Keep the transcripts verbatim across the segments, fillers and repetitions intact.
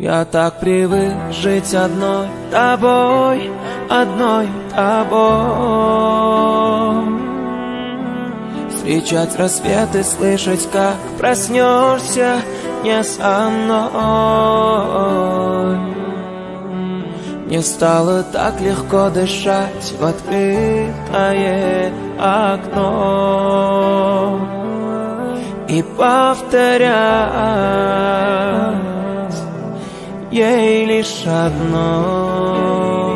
Я так привык жить одной тобой, одной тобой. Встречать рассвет и слышать, как проснешься не со мной. Мне стало так легко дышать в открытое окно и повторять ей лишь одно.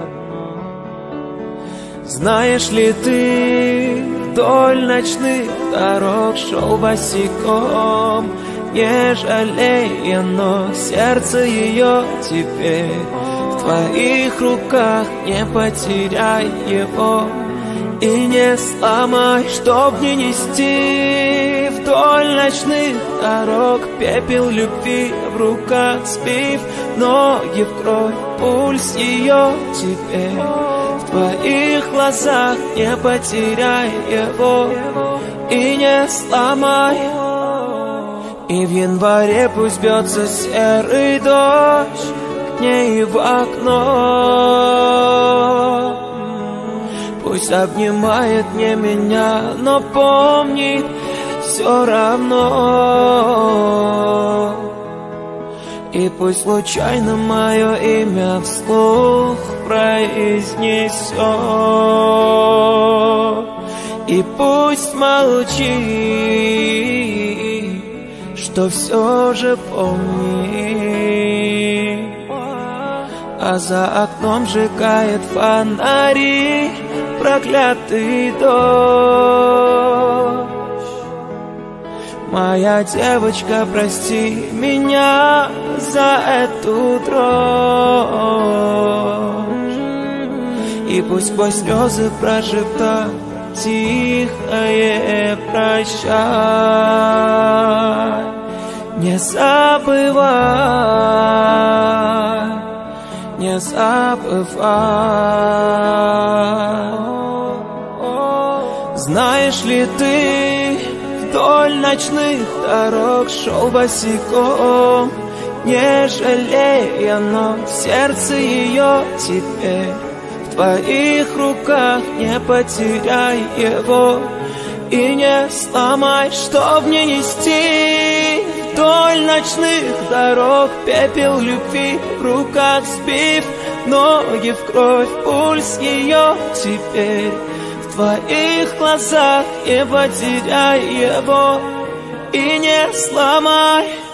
Знаешь ли ты, вдоль ночных дорог шел босиком, не жалея ног, сердце ее теперь в твоих руках, не потеряй его и не сломай, чтоб не нести вдоль ночных дорог пепел любви в руках, сбив ноги в кровь, пульс ее теперь в твоих глазах, не потеряй его и не сломай. И в январе пусть бьется серый дождь к ней в окно. Пусть обнимает не меня, но помнит все равно. И пусть случайно мое имя вслух произнесет, и пусть молчит, что все же помнит. А за окном сжигает фонари проклятый дождь. Моя девочка, прости меня за эту дрожь. И пусть сквозь слезы прошептать тихое прощай. Не забывай, не забывай. Знаешь ли ты, вдоль ночных дорог шел босиком, не жалея ног, сердце ее теперь в твоих руках, не потеряй его и не сломай, чтоб не нести вдоль ночных дорог пепел любви в руках, сбив ноги в кровь, пульс ее теперь в твоих глазах, не потеряй его и не сломай.